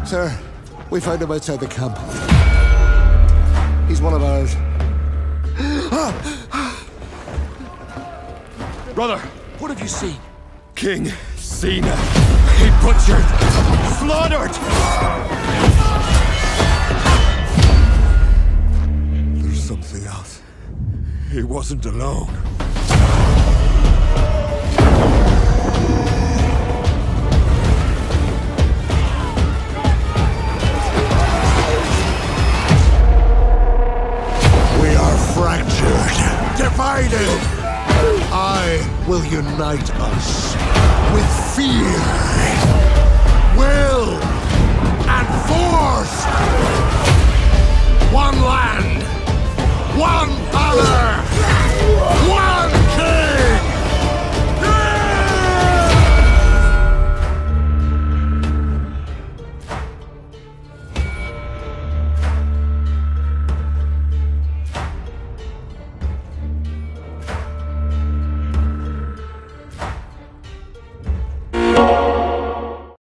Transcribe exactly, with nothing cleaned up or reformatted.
Sir, we found him outside the camp. He's one of ours. Brother, what have you seen? King Cena. He butchered, slaughtered! There's something else. He wasn't alone. We are fractured, divided. I will unite us.